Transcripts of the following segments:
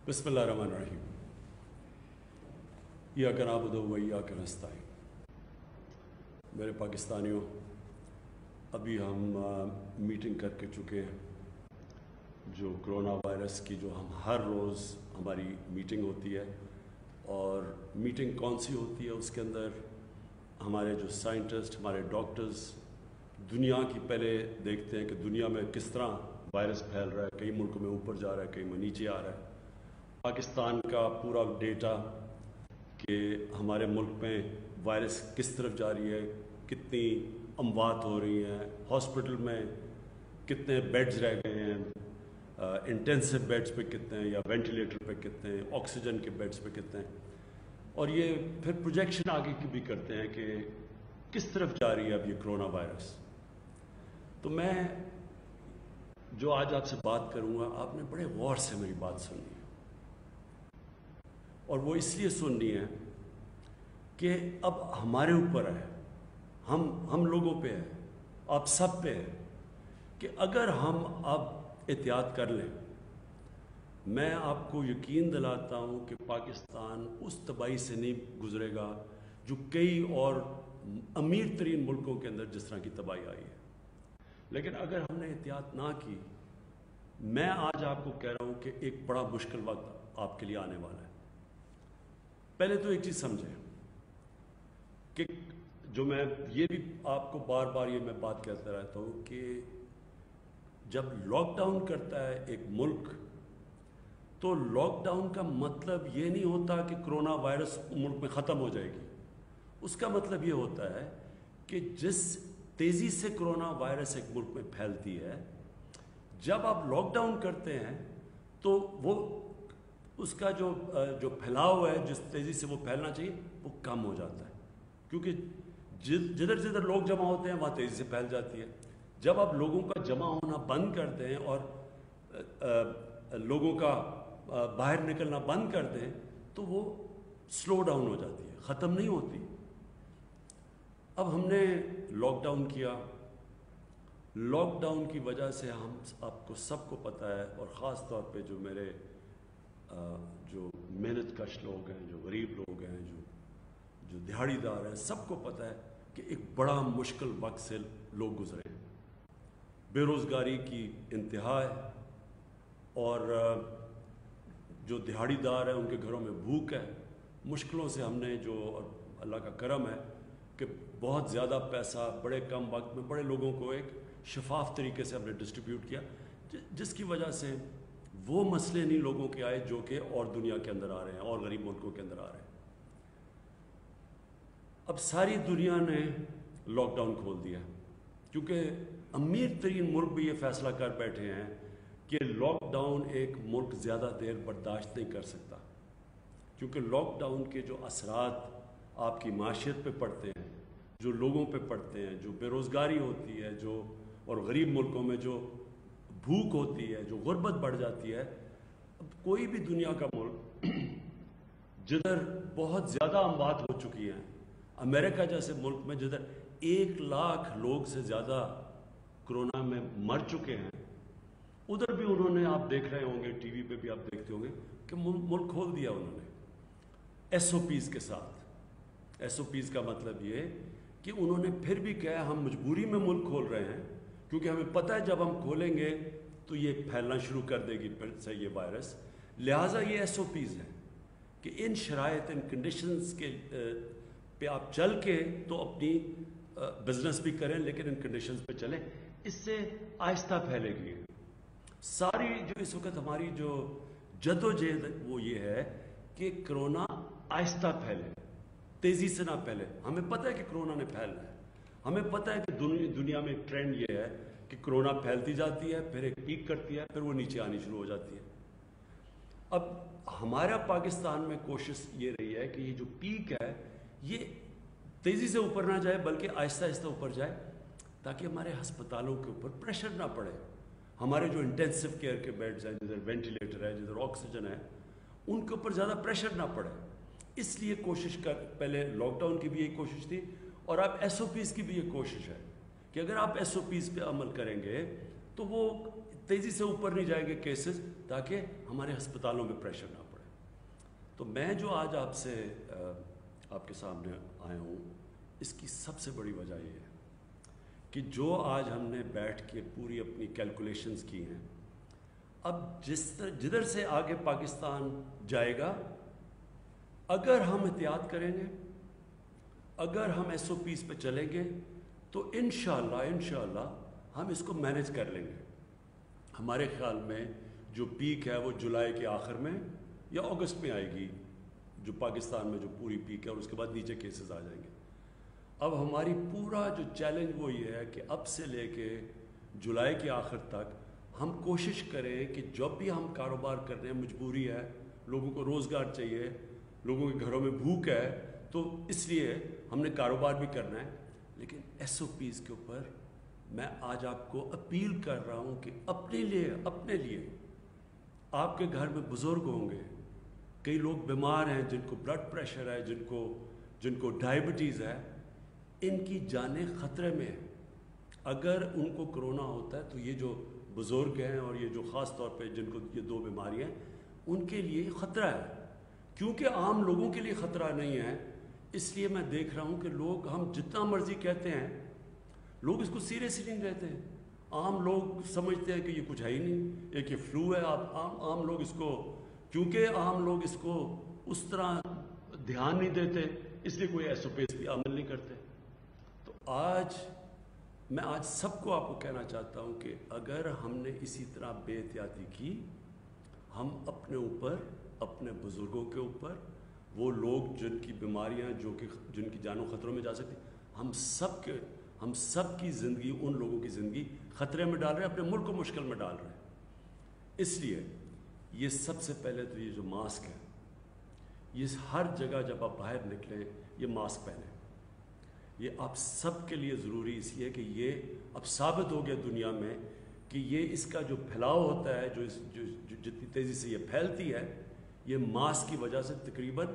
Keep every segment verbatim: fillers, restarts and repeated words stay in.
बिस्मिल्लाहिर्रहमानिर्रहीम। इय्याका नअबुदु व इय्याका नस्तईन। मेरे पाकिस्तानियों, अभी हम आ, मीटिंग करके चुके हैं। जो कोरोना वायरस की जो हम हर रोज़ हमारी मीटिंग होती है, और मीटिंग कौन सी होती है, उसके अंदर हमारे जो साइंटिस्ट, हमारे डॉक्टर्स दुनिया की पहले देखते हैं कि दुनिया में किस तरह वायरस फैल रहा है। कई मुल्कों में ऊपर जा रहा है, कई में नीचे आ रहा है। पाकिस्तान का पूरा डेटा कि हमारे मुल्क में वायरस किस तरफ जा रही है, कितनी अमवात हो रही हैं, हॉस्पिटल में कितने बेड्स रह गए हैं, इंटेंसिव बेड्स पे कितने हैं या वेंटिलेटर पे कितने हैं, ऑक्सीजन के बेड्स पे कितने हैं, और ये फिर प्रोजेक्शन आगे की भी करते हैं कि किस तरफ जा रही है अब ये कोरोना वायरस। तो मैं जो आज आपसे बात करूंगा, आपने बड़े गौर से मेरी बात सुननी है, और वो इसलिए सुननी है कि अब हमारे ऊपर है, हम हम लोगों पे है, आप सब पे है कि अगर हम अब एहतियात कर लें, मैं आपको यकीन दिलाता हूं कि पाकिस्तान उस तबाही से नहीं गुजरेगा जो कई और अमीर तरीन मुल्कों के अंदर जिस तरह की तबाही आई है। लेकिन अगर हमने एहतियात ना की, मैं आज आपको कह रहा हूं कि एक बड़ा मुश्किल वक्त आपके लिए आने वाला है। पहले तो एक चीज समझें कि जो मैं ये भी आपको बार बार ये मैं बात कहता रहता हूं कि जब लॉकडाउन करता है एक मुल्क, तो लॉकडाउन का मतलब ये नहीं होता कि कोरोना वायरस मुल्क में ख़त्म हो जाएगी। उसका मतलब ये होता है कि जिस तेज़ी से कोरोना वायरस एक मुल्क में फैलती है, जब आप लॉकडाउन करते हैं तो वो उसका जो जो फैलाव है, जिस तेज़ी से वो फैलना चाहिए, वो कम हो जाता है, क्योंकि जिधर जिधर लोग जमा होते हैं वहाँ तेज़ी से फैल जाती है। जब आप लोगों का जमा होना बंद कर दें और आ, आ, लोगों का आ, बाहर निकलना बंद कर दें, तो वो स्लो डाउन हो जाती है, ख़त्म नहीं होती। अब हमने लॉकडाउन किया, लॉकडाउन की वजह से हम आपको सबको पता है, और ख़ास तौर पे जो मेरे जो मेहनत कश लोग हैं, जो गरीब लोग हैं, जो जो दिहाड़ीदार हैं, सबको पता है कि एक बड़ा मुश्किल वक्त से लोग गुजरे हैं। बेरोज़गारी की इंतहा है, और जो दिहाड़ीदार हैं उनके घरों में भूख है। मुश्किलों से हमने जो, और अल्लाह का करम है कि बहुत ज़्यादा पैसा बड़े कम वक्त में बड़े लोगों को एक शफाफ तरीके से हमने डिस्ट्रीब्यूट किया, जिसकी वजह से वो मसले नहीं लोगों के आए जो कि और दुनिया के अंदर आ रहे हैं और गरीब मुल्कों के अंदर आ रहे हैं। अब सारी दुनिया ने लॉकडाउन खोल दिया, क्योंकि अमीर तरीन मुल्क भी ये फैसला कर बैठे हैं कि लॉकडाउन एक मुल्क ज़्यादा देर बर्दाश्त नहीं कर सकता, क्योंकि लॉकडाउन के जो असरात आपकी माशियत पे पड़ते हैं, जो लोगों पे पड़ते हैं, जो बेरोज़गारी होती है, जो और गरीब मुल्कों में जो भूख होती है, जो गुर्बत बढ़ जाती है। अब कोई भी दुनिया का मुल्क जिधर बहुत ज़्यादा अमवात हो चुकी हैं, अमेरिका जैसे मुल्क में जिधर एक लाख लोग से ज़्यादा कोरोना में मर चुके हैं, उधर भी उन्होंने, आप देख रहे होंगे टीवी पे भी आप देखते होंगे कि मुल्क खोल दिया उन्होंने एस ओ पीज़ के साथ। एस ओ पीज़ का मतलब ये कि उन्होंने फिर भी कहा हम मजबूरी में मुल्क खोल रहे हैं, क्योंकि हमें पता है जब हम खोलेंगे तो ये फैलना शुरू कर देगी फिर से ये वायरस। लिहाजा ये एस ओ पीज़ हैं कि इन शराइत, इन कंडीशंस के पे आप चल के तो अपनी बिजनेस भी करें, लेकिन इन कंडीशंस पे चलें, इससे आहिस्ता फैलेगी। सारी जो इस वक्त हमारी जो जद्दोजहद वो ये है कि कोरोना आहिस्ता फैले, तेज़ी से ना फैले। हमें पता है कि कोरोना ने फैलना है, हमें पता है कि दुनिया दुनिया में एक ट्रेंड ये है कि कोरोना फैलती जाती है, फिर एक पीक करती है, फिर वो नीचे आनी शुरू हो जाती है। अब हमारा पाकिस्तान में कोशिश ये रही है कि ये जो पीक है ये तेज़ी से ऊपर ना जाए, बल्कि आहिस्ता आहिस्ता ऊपर जाए, ताकि हमारे हस्पतालों के ऊपर प्रेशर ना पड़े। हमारे जो इंटेंसिव केयर के बेड्स हैं, जिधर वेंटिलेटर है, जिधर ऑक्सीजन है, उनके ऊपर ज़्यादा प्रेशर ना पड़े। इसलिए कोशिश कर, पहले लॉकडाउन की भी यही कोशिश थी, और अब एस ओ पीज़ की भी ये कोशिश है कि अगर आप एस ओ पीज़ पे अमल करेंगे तो वो तेज़ी से ऊपर नहीं जाएंगे केसेस, ताकि हम ہمارے ہسپتالوں میں پریشر نہ پڑے. تو میں جو آج آپ سے آپ کے سامنے آیا ہوں، اس کی سب سے بڑی وجہ یہ ہے کہ جو آج ہم نے بیٹھ کے پوری اپنی کیلکولیشنز کی ہیں، اب جس طرح جدھر سے آگے پاکستان جائے گا، اگر ہم احتیاط کریں گے، اگر ہم ایس او پیز پہ چلیں گے، تو انشاءاللہ انشاءاللہ ہم اس کو مینیج کر لیں گے. ہمارے خیال میں جو پیک ہے وہ جولائی کے آخر میں یا اگست میں آئے گی، جو پاکستان میں جو پوری پیک ہے، اور اس کے بعد نیچے کیسز آ جائیں گے. اب ہماری پورا جو چیلنج وہ یہ ہے کہ اب سے لے کے جولائی کے آخر تک ہم کوشش کریں کہ جب بھی ہم کاروبار کر رہے ہیں، مجبوری ہے، لوگوں کو روزگار چاہیے، لوگوں کے گھروں میں بھوک ہے، تو اس لیے ہم نے کاروبار بھی کرنا ہے. لیکن ایس او پیز کے اوپر میں آج آپ کو اپیل کر رہا ہوں کہ اپنے لیے اپنے لیے آپ کے گھر میں بزرگ ہوں گے، کئی لوگ بیمار ہیں، جن کو بلڈ پریشر ہے، جن کو جن کو ڈائبٹیز ہے، ان کی جانیں خطرے میں ہیں. اگر ان کو کرونا ہوتا ہے تو یہ جو بزرگ ہیں اور یہ جو خاص طور پہ جن کو یہ دو بیماریاں ہیں، ان کے لیے خطرہ ہے. کیونکہ عام لوگوں کے لیے خطرہ نہیں ہے، اس لیے میں دیکھ رہا ہوں کہ لوگ، ہم جتنا مرضی کہتے ہیں، لوگ اس کو سیریسلی نہیں لیتے ہیں. عام لوگ سمجھتے ہیں کہ یہ کچھ ہے ہی نہیں، ایک یہ فلو ہے. آپ عام عام لوگ اس کو، کیونکہ عام لوگ اس کو اس طرح دھیان نہیں دیتے، اس لیے کوئی ایس او پیز پہ عمل نہیں کرتے. تو آج میں آج سب کو آپ کو کہنا چاہتا ہوں کہ اگر ہم نے اسی طرح بے احتیاطی کی، ہم اپنے اوپر، اپنے بزرگوں کے اوپر، وہ لوگ جن کی بیماریاں، جو کہ جن کی جانوں خطروں میں جا سکتی، ہم سب کے ہم سب کی زندگی، ان لوگوں کی زندگی خطرے میں ڈال رہے ہیں، اپنے ملک کو مشکل میں ڈال رہے ہیں. اس لیے یہ سب سے پہلے تو یہ جو ماسک ہے، یہ ہر جگہ جب آپ باہر نکلیں یہ ماسک پہنیں. یہ آپ سب کے لیے ضروری اس لیے کہ یہ اب ثابت ہو گیا دنیا میں کہ یہ اس کا جو پھیلاؤ ہوتا ہے، جو اس جو جتنی تیزی سے یہ پھیلتی ہے، یہ ماسک کی وجہ سے تقریباً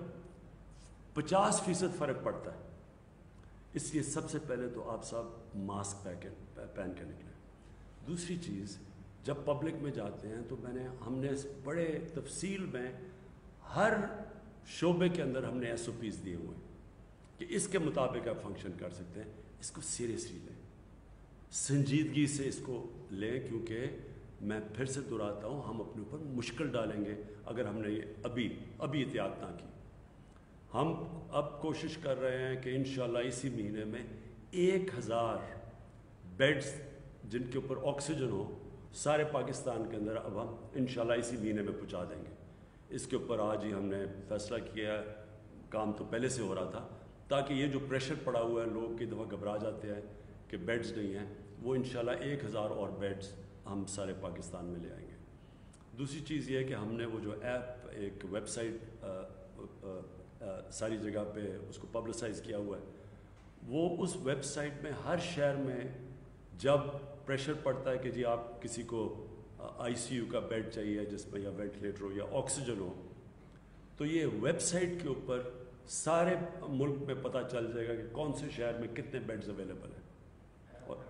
پچاس فیصد فرق پڑتا ہے. اس لیے سب سے پہلے تو آپ سب ماسک پہن کے نکلیں. دوسری چیز، جب پبلک میں جاتے ہیں تو میں نے ہم نے بڑے تفصیل میں ہر شعبے کے اندر ہم نے ایس او پیز دیے ہوئے ہیں کہ اس کے مطابق آپ فنکشن کر سکتے ہیں. اس کو سیریسلی لیں، سنجیدگی سے اس کو لیں، کیونکہ میں پھر سے دہراتا ہوں، ہم اپنے اوپر مشکل ڈالیں گے اگر ہم نے یہ ابھی ابھی احتیاط نہ کی. ہم اب کوشش کر رہے ہیں کہ انشاءاللہ اسی مہینے میں ایک ہزار بیڈز جن کے اوپر آکسیجن ہو سارے پاکستان کے اندر اب ہم انشاءاللہ اسی مہینے میں پہنچا دیں گے. اس کے اوپر آج ہی ہم نے فیصلہ کیا ہے، کام تو پہلے سے ہو رہا تھا، تاکہ یہ جو پریشر پڑا ہوا ہے، لوگ کی دفعہ گھبرا جاتے ہیں کہ بیڈز نہیں ہیں، وہ انشاءاللہ ایک ہزار اور بیڈز ہم سارے پاکستان میں لے آئیں گے. دوسری چیز یہ ہے کہ ہم نے وہ جو ایپ، ایک ویب سائٹ ساری جگہ پہ اس کو پبلسائز کیا ہوا ہے، وہ اس ویب سائٹ میں ہر شہر میں جب پریشر پڑتا ہے کہ جی آپ کسی کو آئی سی یو کا بیڈ چاہیے جس میں یا وینٹیلیٹر ہو یا آکسیجن ہو، تو یہ ویب سائٹ کے اوپر سارے ملک میں پتہ چل جائے گا کہ کون سے شہر میں کتنے بیڈز اویلیبل ہیں. اور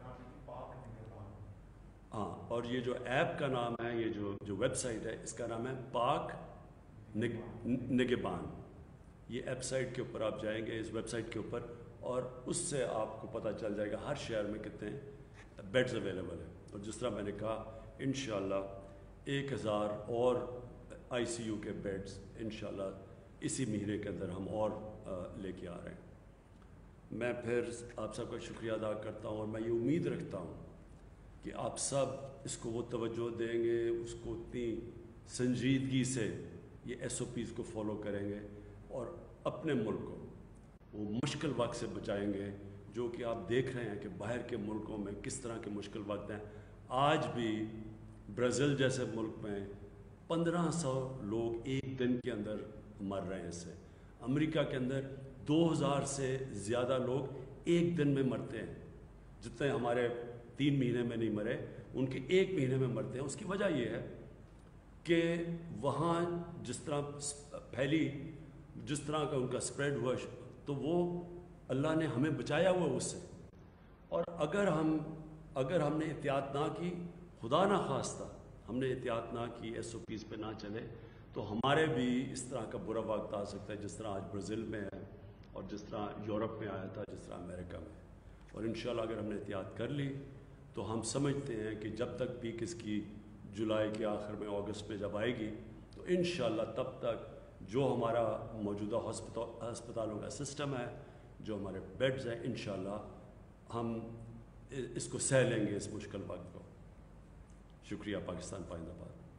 ہاں، اور یہ جو ایپ کا نام ہے، یہ جو جو ویب سائٹ ہے، اس کا نام ہے پاک نگہبان. یہ ایپ سائٹ کے اوپر آپ جائیں گے، اس ویب سائٹ کے اوپر، اور اس سے آپ کو پتہ چل جائے گا ہر شہر میں کتنے بیڈز اویلیبل ہیں. اور جس طرح میں نے کہا، انشاءاللہ ایک ہزار اور آئی سی یو کے بیڈز انشاءاللہ اسی مہینے کے اندر ہم اور لے کے آ رہے ہیں. میں پھر آپ سب کا شکریہ ادا کرتا ہوں، اور میں یہ امید رکھتا ہوں کہ آپ سب اس کو وہ توجہ دیں گے، اس کو اتنی سنجیدگی سے یہ ایس او پیز کو فالو کریں گے، اور اپنے ملک کو وہ مشکل وقت سے بچائیں گے، جو کہ آپ دیکھ رہے ہیں کہ باہر کے ملکوں میں کس طرح کے مشکل وقت ہیں. آج بھی برازیل جیسے ملک میں پندرہ سو لوگ ایک دن کے اندر مر رہے ہیں اس سے. امریکہ کے اندر دو ہزار سے زیادہ لوگ ایک دن میں مرتے ہیں، جتنے ہمارے تین مہینے میں نہیں مرے، ان کے ایک مہینے میں مرتے ہیں. اس کی وجہ یہ ہے کہ وہاں جس طرح پھیلی، جس طرح کا ان کا سپریڈ ہوا، تو وہ اللہ نے ہمیں بچایا ہوا اس سے. اور اگر ہم اگر ہم نے احتیاط نہ کی، خدا نہ خواستہ ہم نے احتیاط نہ کی، ایس او پیز پہ نہ چلے، تو ہمارے بھی اس طرح کا برا وقت آ سکتا ہے جس طرح آج برازیل میں ہے اور جس طرح یورپ میں آیا تھا، جس طرح امریکہ میں. اور انشاءاللہ اگر ہم نے احتیاط کر لی تو ہم سمجھتے ہیں کہ جب تک پیک اس کی جولائی کے آخر میں، اگست میں جب آئے گی، تو انشاءاللہ تب تک جو ہمارا موجودہ ہسپتالوں کا سسٹم ہے، جو ہمارے بیڈز ہیں، انشاءاللہ ہم اس کو سہ لیں گے اس مشکل وقت کو. شکریہ. پاکستان پائندہ باد.